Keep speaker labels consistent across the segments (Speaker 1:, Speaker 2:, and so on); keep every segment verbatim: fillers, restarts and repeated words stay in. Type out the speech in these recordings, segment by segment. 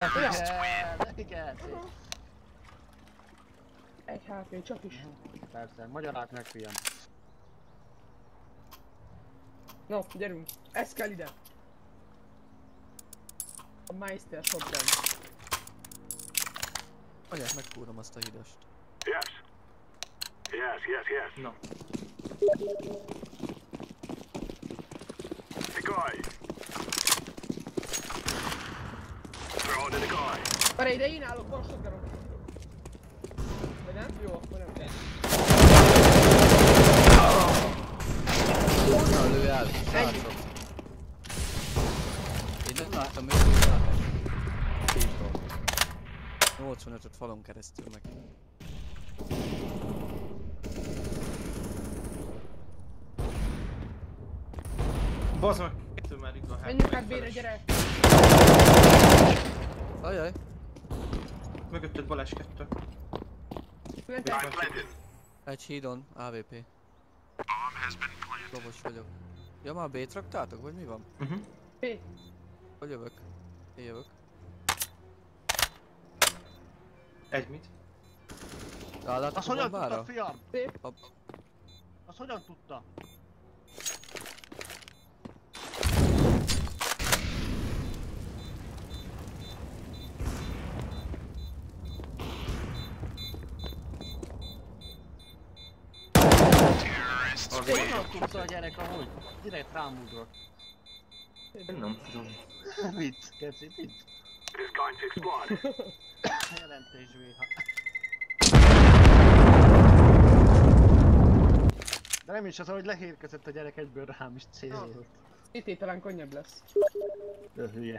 Speaker 1: Igen, igen.
Speaker 2: Egy há pé, csak is.
Speaker 1: Persze, magyarát meg fiam.
Speaker 2: No, gyerünk. Ez kell ide. A Meister Shotgun.
Speaker 3: Anyát megkúrom azt a hidast.
Speaker 4: Yes. Yes, yes, yes.
Speaker 5: Na.
Speaker 4: The guy. Throw it to the guy.
Speaker 2: Várj, ide én állok, van shotgunom. Vagy nem? Jó, akkor nem kell.
Speaker 3: Na, lőj el, srácok. Én nem láttam, hogy lőj el. nyolcvanötöt falon keresztül meg.
Speaker 5: Bazd meg! Kettő már itt van.
Speaker 2: Menjünk át B-re, gyere!
Speaker 3: Ajaj!
Speaker 5: Mögötted Balázs kettő.
Speaker 3: Egy hídon, á vé pé. Lovos vagyok. Ja, már B-t raktátok, vagy mi van?
Speaker 5: Uh-huh.
Speaker 2: B.
Speaker 3: Hogy jövök? Én jövök.
Speaker 5: Egy mit?
Speaker 3: Rálátok
Speaker 1: Azt
Speaker 3: a
Speaker 1: hogyan
Speaker 3: bombára?
Speaker 1: tudta, fiam?
Speaker 2: Szép.
Speaker 1: Azt hogyan tudta? Honnan tudta a gyerek ahogy? Direkt rám ugrott.
Speaker 5: Én nem tudom.
Speaker 1: Vicc, keci, vicc.
Speaker 4: It is going to explode.
Speaker 1: Jelentés vé há. De nem is az, hogy lehérkezett a gyerek egyből rám is célolt.
Speaker 2: Itt talán könnyebb lesz.
Speaker 1: De hülye.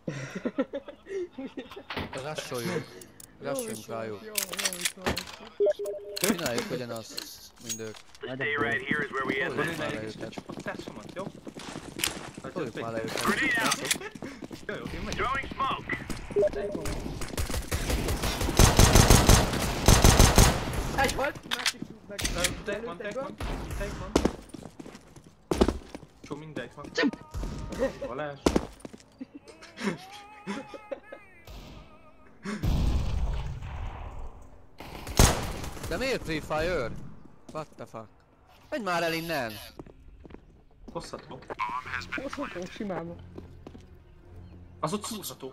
Speaker 3: Rassoljunk. Rassoljunk rájuk.
Speaker 2: Jó, jó is van.
Speaker 3: Csináljuk ugyanazt, mint ők.
Speaker 4: The stay right here is where we end
Speaker 3: Toljuk
Speaker 4: this.
Speaker 3: már le őket.
Speaker 5: Csak társamat, jó?
Speaker 3: Toljuk már le őket.
Speaker 4: Grenade out.
Speaker 5: Jó, jó, én megyek.
Speaker 4: Throwing smoke.
Speaker 2: Egy volt, másik meg.
Speaker 5: Take van, take van, take van. Csó, mindegy van. Balázs.
Speaker 3: De miért Free Fire? What the fuck? Menj már el innen!
Speaker 5: Hozható.
Speaker 2: Hozható, simán.
Speaker 5: Az ott húzható.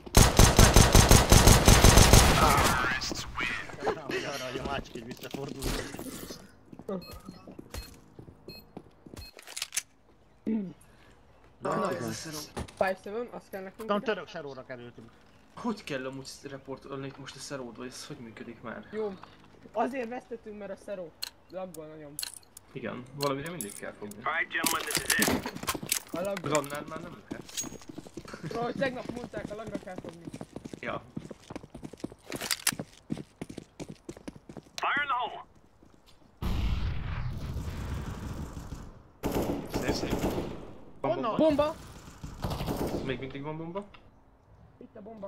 Speaker 1: Arra, hogy a másik így visszafordul.
Speaker 2: öt hét, azt kell nekünk.
Speaker 1: Tudom, török seróra kerültünk.
Speaker 5: Hogy kell amúgy reportolni most a szeród, vagy ez hogy működik már?
Speaker 2: Jó. Azért vesztettünk, mert a szeró laggol nagyon.
Speaker 5: Igen, valamire mindig kell fogni.
Speaker 4: Alright, gentlemen, this is it.
Speaker 2: A laggol.
Speaker 5: Rannál már nem kell.
Speaker 2: Ahogy tegnap mondták, a lagra kell fogni.
Speaker 5: Ja.
Speaker 4: Fire in the hole.
Speaker 5: Szép, szép. Van bomba.
Speaker 2: Bomba!
Speaker 5: Még mindig van bomba.
Speaker 2: Itt a bomba.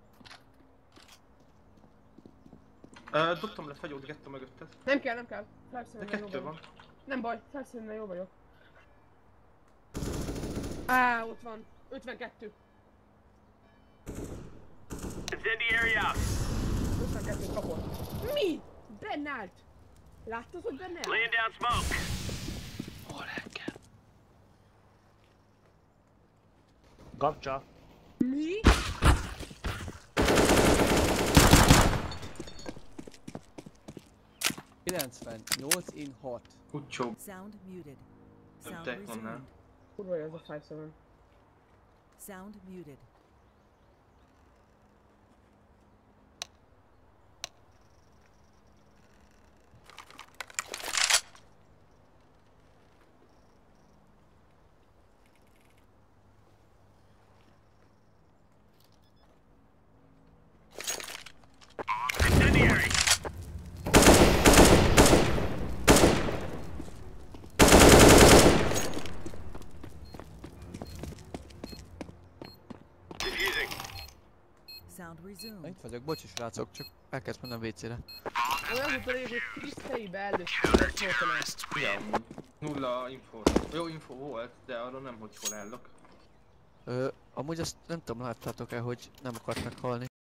Speaker 5: Uh, dobtam le fagyót gettó mögötted.
Speaker 2: Nem kell, nem kell.
Speaker 5: De
Speaker 2: Felszínűen jó
Speaker 5: kettő
Speaker 2: vagyok.
Speaker 5: van.
Speaker 2: Nem baj, felszínűen jó vagyok. Á, ott van. ötvenkettő.
Speaker 4: Incendiary out.
Speaker 2: ötvenkettőt kapott. Mi? Benne állt. Láttad, hogy benne állt?
Speaker 4: Laying down smoke.
Speaker 1: Hol reggel? Kapcsa.
Speaker 2: Mi?
Speaker 3: kilencvennyolc in hat.
Speaker 5: Kucsó.
Speaker 6: Sound muted. Sound
Speaker 5: Tek van
Speaker 6: resumed.
Speaker 2: Kurva jó ez a öt hét.
Speaker 6: Sound muted.
Speaker 4: Incendiary. Defusing.
Speaker 6: Sound resumed.
Speaker 3: Itt vagyok, bocsi srácok, csak el kellett mennem vécére.
Speaker 2: Olyan az a lényeg, hogy Chris fejébe először egy szóltanát.
Speaker 5: Ja. Nulla info. Jó info volt, de arról nem hogy hol állok.
Speaker 3: Ö, amúgy azt nem tudom, láttátok-e, hogy nem akart meghalni.